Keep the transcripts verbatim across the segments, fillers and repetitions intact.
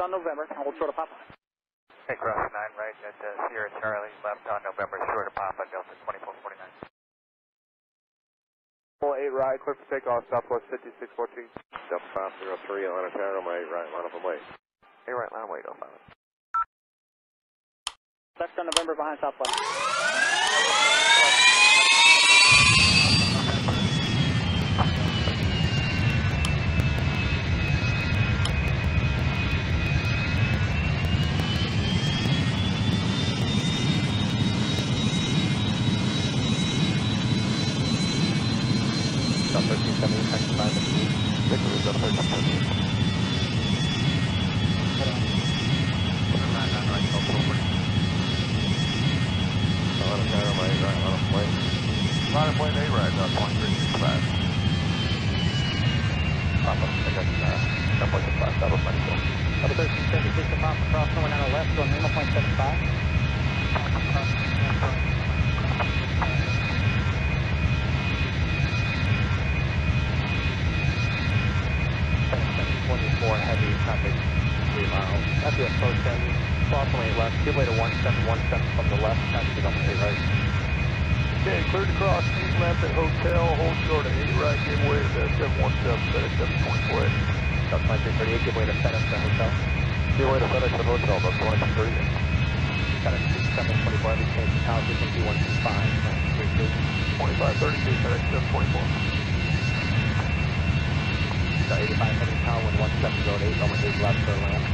on November, hold short of Papa. Hey, cross nine right at uh, Sierra Charlie, left on November, short of Papa, Delta twenty-four forty-nine. eight right, clear for takeoff, Southwest fifty-six fourteen. Delta five zero three, Atlanta Tower, my eight right, line up and wait. eight right, line wait, oh five. Left on November behind Southwest. thirteen seventy, section five, six, thirteen seventy. Atlanta Tower, my eight right, line up and wait. Line up and wait, eight right, uh, point three six five. Papa, I got uh, ten point six five, that was my goal. Double thirteen seventy-six to Papa, cross going down the left, going Lima point seven five. twenty-four heavy traffic, three miles. That's the approach ten, cross on eight left, give way to one seven one seven from the left, taxi on the eight right. Okay, cleared to cross, eight left at hotel, hold short at eight right, give way to the seven one seven, FedEx seven twenty-four eight. That's my three thirty-eight, give way to FedEx at hotel. Give way to FedEx at hotel, that's twenty-two thirty-eight. FedEx seven twenty-four, heavy change to tower frequency one two five, three two. twenty-five thirty-two, FedEx seven twenty-four. Got eighty-five heavy tower, one one seven zero eight, on my eight left for land.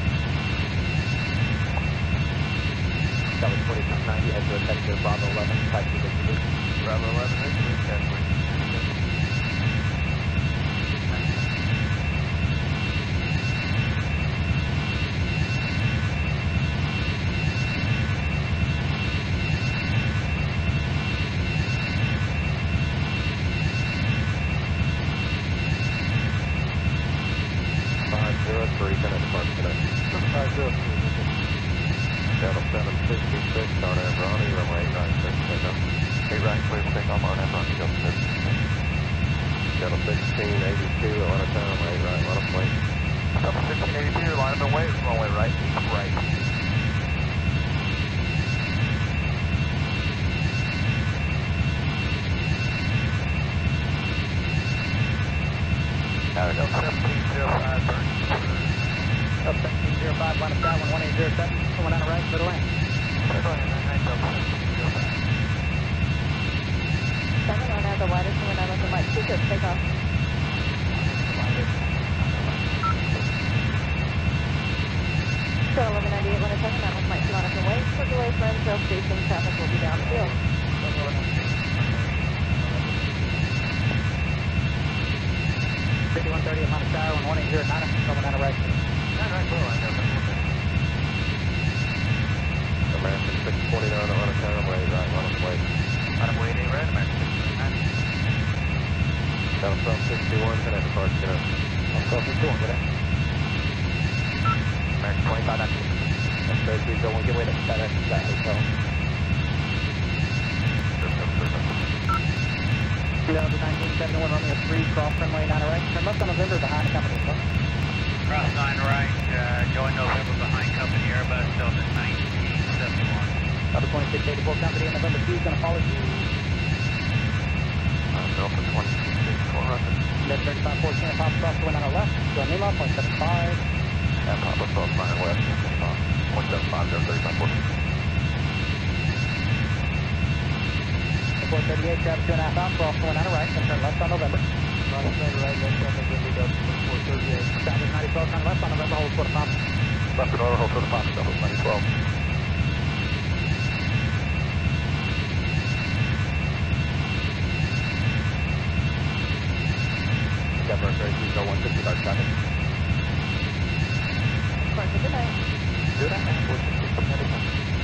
That was twenty-six ninety, head to attention, Bravo eleven, taxi Victory. Bravo eleven, Victory, ten point six. five zero three, connect park connect. five zero three. Delta seven sixty-six, Arnett Ronnie, runway eight right, clear for takeoff. eight right, clear for takeoff, Arnett Ronnie, Delta fifty-six. Delta sixteen eighty-two, Atlanta Tower, runway eight right, line up and wait. Delta sixteen eighty-two, line up and wait, runway right, east right. Tower, Delta seventeen zero five, burn. Delta seventeen zero five, line up down, one one eight zero seven, coming down the right, middle lane. seven one has the widest coming down with the mic. Speaker, take off. So eleven ninety-eight, one seven, that was Mike, two on us and wait. Quick away from Trail Station, traffic will be downfield. fifty-one thirty, Atlanta Tower, one one eight zero nine, coming down the right. nine right, clear line, Delta. American six twenty-nine, Atlanta Tower, my eight right, line up and wait. Line up and wait, eight right, American six twenty-nine. Delta twelve sixty-one, connect to park connect. twelve sixty-one, connect. American twenty-five, that's it. That's very three zero one, give way to FedEx at hotel. Delta nineteen seventy-one, Romeo three, cross runway nine right, turn left on November behind the company. Cross nine right, uh, join November behind company, Airbus, Delta nineteen seventy-one. Delta twenty-six eighty-four company, and November two is going to follow you. Uh, Delta twenty-six eighty-four, Russian. Delta thirty-five fourteen, Papa cross going down the left, going Lima, point seven five. And Papa cross nine west, point seven five, Delta thirty-five fourteen. four thirty-eight, Travis two and a half out, cross going down the right, and turn left on November. Cross nine right, left on November, Delta four thirty-eight. Travis ninety twelve, turn left on November, hold short of Papa. Left and over, hold for the Papa, Delta ninety twelve. Denver, very three zero one, fifty guard traffic. Of course, good night. Good night, four sixty, Connecticut.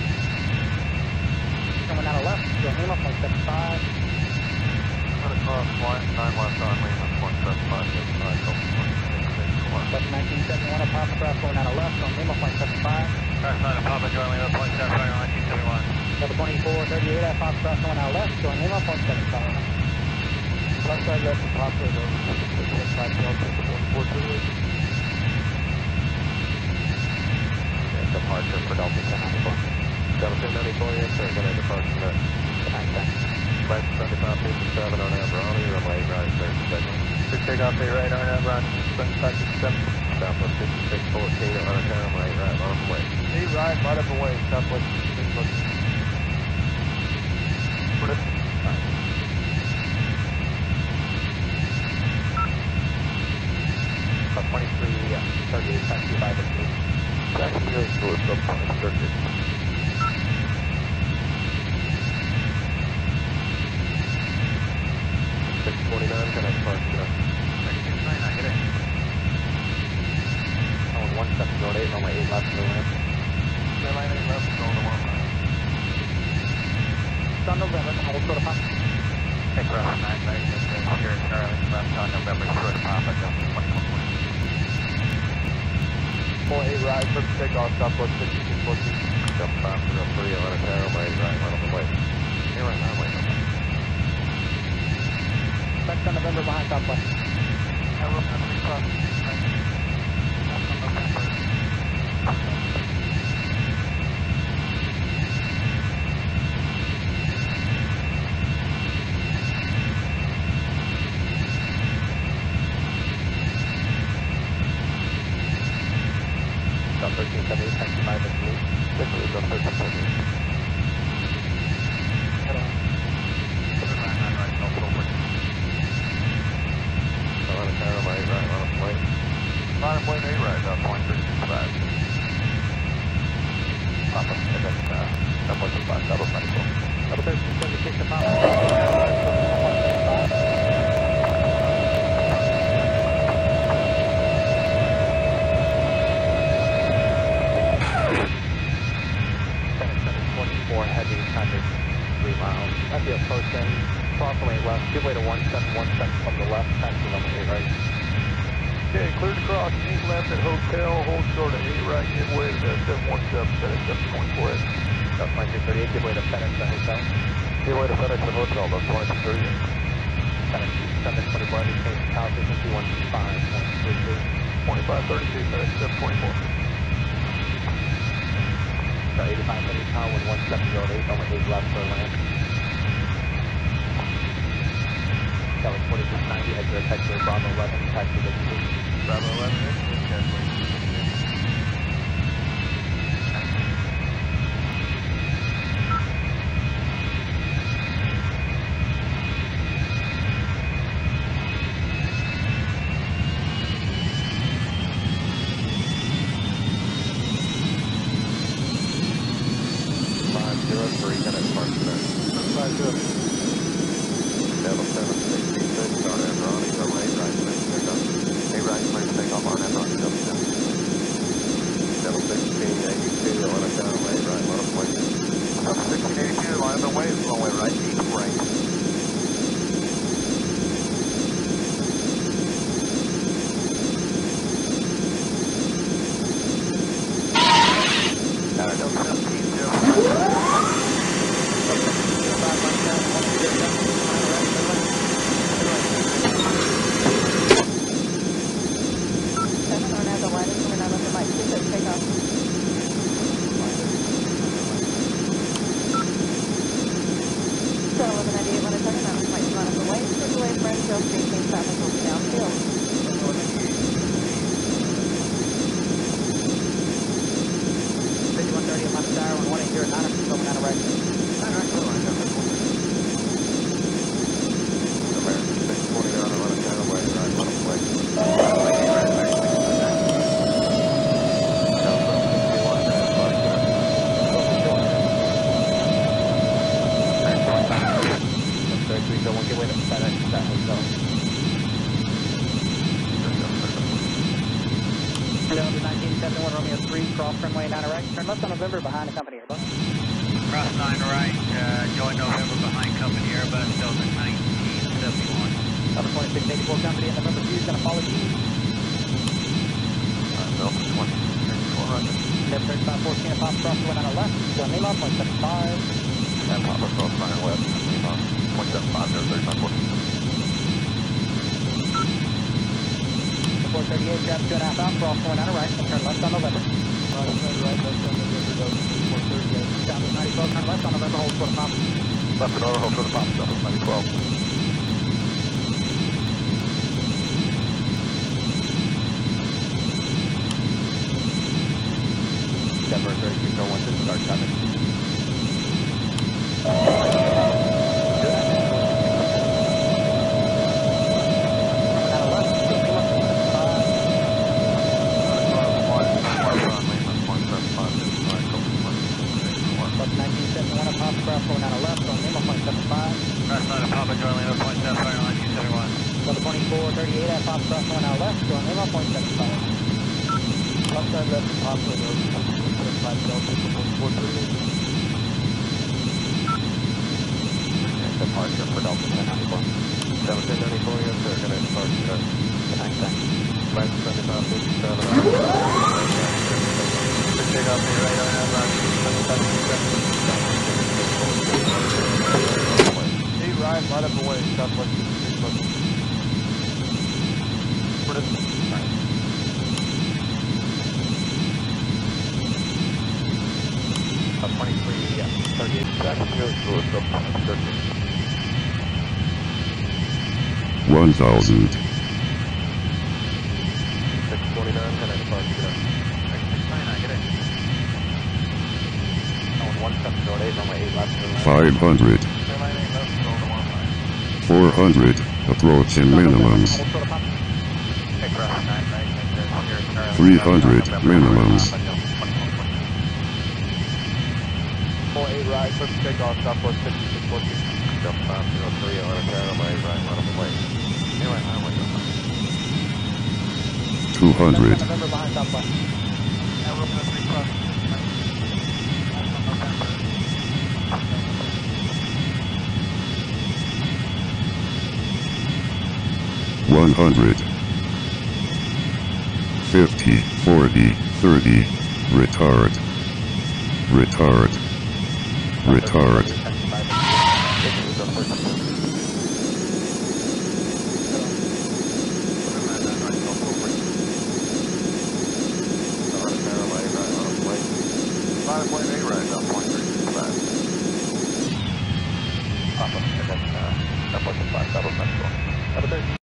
Coming down the left, going Lima, point seven five. Gonna cross nine left on Lima, point seven five, Delta nine, Delta twenty-six eighty-four. Delta nineteen seventy-one, at Papa cross going down the left, going Lima, point seven five. Cross nine, Papa, join Lima, point seven five, nineteen seventy-one. Delta twenty-four thirty-eight, at Papa cross going down the left, going Lima, point seven five. Left side left to Papa, over, five Delta, forty-four thirty-eight. takeoff, A right, R N A, round, seven, seven. Southwest fifty-six fourteen, on a turn, right, right, line up away. A right, line up away, Southwest fifty-six fourteen. For this. About twenty-three thirty-eight, taxi by the blue. Taxi here is Lewis, up on circuit. six forty-nine, connect, park, go. six twenty-nine, get in. On one seven zero eight, runway eight left to the ramp. Airline eight left, going to one line. Sun November, hold short of pop. Take Russ nine right, that's uh, Sierra Charlie, left on November, short of Papa, Delta twenty-four forty. Four eight right, first takeoff, Southwest fifty-six fourteen. Delta five zero three, on a turn, right, right, line up away. A right, line away, okay. Back Sun November behind Southwest. I will have three cross, right. Left on November. thirteen seventy, taxi by the blue. This is the thirteen seventy. Head on. Line on right, Delta forward. On a turn, right, right, line up away. Line up way, A right, uh, point three six five. Papa, and then, uh, that was a five, that was ninety-four. Double thirteen seventy-six to Papa. Heavy traffic, three miles. As you approach in, cross lane left, give way to one seven one seven from the left, taxi runway eight right. Okay, cleared across, eight left at hotel, hold short at eight right, give way to the seven one seven, FedEx seven twenty-four eight. That's twenty-two thirty-eight, give way to FedEx at hotel. Give way to FedEx at hotel, that's twenty-two thirty-eight. FedEx seven twenty-four, change to tower frequency one two five point three two. twenty-five thirty-two, FedEx seven twenty-four. eighty-five heading tower with one seven zero eight, runway eight left for land. That was forty-six ninety, exit taxi Bravo eleven, taxi to two. Bravo eleven, exit, Cashway. five zero three, connect, park, go. five zero. Delta seven sixty-six, on that, Ronnie, runway eight right, clear to take off. A right, clear to take off on that, Ronnie, Delta seven sixty-six. Delta sixteen eighty-two, on a turn, right, right, line up away. Delta sixteen eighty-two, line up away, runway right, eight right. Uh, Delta seventeen zero. Seven R N A, the line is coming out of the mic. Please don't take off. Sun eleven ninety-eight, one second, that was Mike line up away. For delay, friends, Hill Station, traffic will be downfield. fifty-one thirty, Atlanta Tower, one one eight zero nine, coming out of right. American six twenty-nine, on a turn, right, right, line up away. Delta sixty-one, connect, park, go. thirty-three, so one, give way to FedEx at hotel. Hello, nineteen seventy-one, Romeo three, cross runway nine right, turn left on November behind the company Airbus. Cross nine right, uh, join November behind company Airbus, Delta nineteen seventy-one. Number twenty-six eighty-four company, and November two is going to follow you. Delta twenty-six four hundred. Left thirty-five fourteen, and pop cross runway nine left, John Lima, point seven five. And Papa cross nine west, Lima, point seven five, zero thirty-five forty. four thirty-eight, grab two and a half out, cross runway nine right, and turn left on November. Right, right, left on November, Delta four thirty-eight. Down to ninety twelve, turn left on November, hold for the pop. Left and over, hold for the Papa, Delta ninety twelve. Denver thirty-two zero one to start traffic. nineteen seventy-one at Papa Craft going down to left on Lima point seven five. Cross line of Papa Joy Lima point seven five, line two seventy-one. Level twenty-four thirty-eight at Papa Craft going down left on Lima point seven five. Left side left at Papa Road, point seven five Delta, point four three. Departure for Delta ten ninety-four. seven ten ninety-four, yes sir, gonna depart, sir. Thanks, thanks. Flight seventy-five fifty-seven. Take off the right on that line. Eight right, right up away, southwest fifty-six left. What is it? Alright. Uh, twenty-three, yeah, thirty-eight. Jackson goes to us up on thirteen. one thousand. six twenty-nine, can I depart, sir? six twenty-nine, get in. Oh, one seven zero eight, runway eight left to the left. five hundred. Airline eight left, go to one line. four hundred. Approaching minimums. Okay, cross nine right, and uh, here, Charlie. three hundred minimums. Four eight right, quick takeoff, southwest fifty-six fourteen. Jump five zero three on a tower, my right, run up away. Anyway, highway. two hundred. November behind southwest. Now we're going to three cross. one hundred. fifty, forty, thirty. Retard. Retard. Retard. Five point eight right, up point three six five. Papa, and then, uh, that wasn't five, that was Mexico. Have a thirty.